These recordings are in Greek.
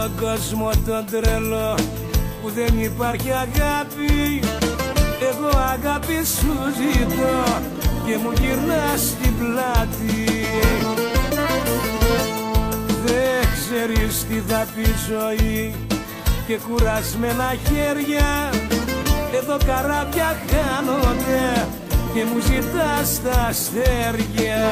τον κόσμο τον τρελό που δεν υπάρχει αγάπη, εγώ αγάπη σου ζητώ και μου γυρνάς στην πλάτη. Δεν ξέρεις τι θα πει ζωή και κουρασμένα χέρια, εδώ καράβια χάνονται και μου ζητάς τα αστέρια.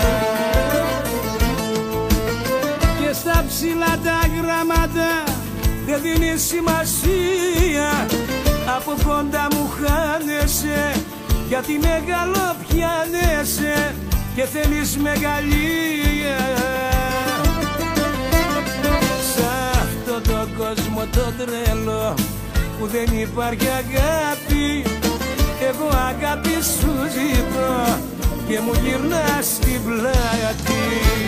Και στα ψηλά τα γράμματα δεν δίνει σημασία, από κοντά μου χάνεσαι γιατί μεγάλο πιάνεσαι και θέλεις μεγαλεία. Σ' αυτόν τον κόσμο τον τρελό που δεν υπάρχει αγάπη, εγώ αγάπη σου ζητώ και μου γυρνάς στην πλάτη.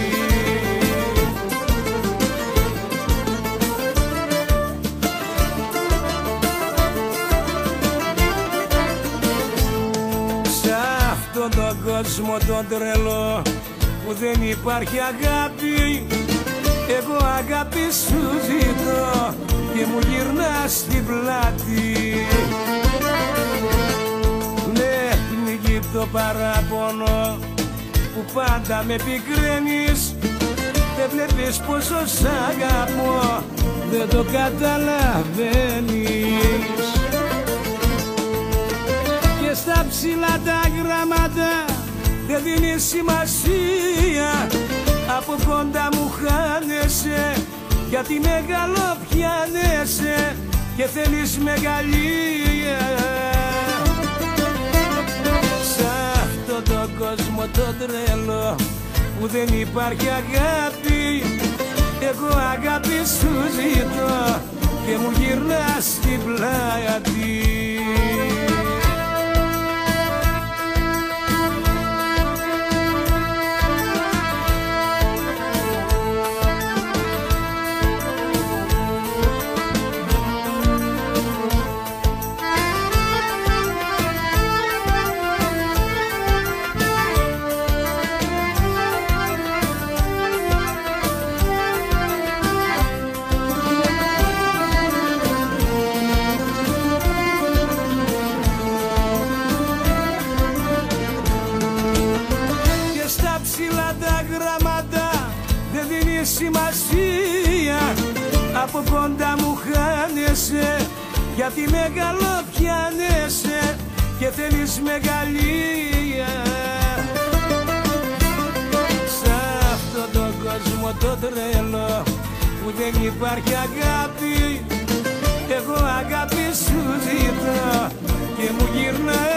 Σ' αυτόν τον κόσμο τον τρελό που δεν υπάρχει αγάπη, εγώ αγάπη σου ζητώ και μου γυρνάς στην πλάτη. Ναι, πνιγεί το παράπονο που πάντα με πικραίνεις, δεν βλέπεις πόσο σ' αγαπώ, δεν το καταλαβαίνεις. Και στα ψηλά τα γράμματα δεν δίνει σημασία, από κοντά μου χάνεσαι γιατί μεγάλο πιάνεσαι και θέλεις μεγαλεία. Σ' αυτόν τον κόσμο τον τρελό που δεν υπάρχει αγάπη, εγώ αγάπη σου ζητώ και μου γυρνάς στην πλάτη. Ψηλά τα γράμματα δεν δίνει σημασία, από κοντά μου χάνεσαι γιατί μεγάλο πιάνεσαι και θέλεις μεγαλεία. Σ' αυτόν τον κόσμο τον τρελό που δεν υπάρχει αγάπη, εγώ αγάπη σου ζητώ και μου γυρνάς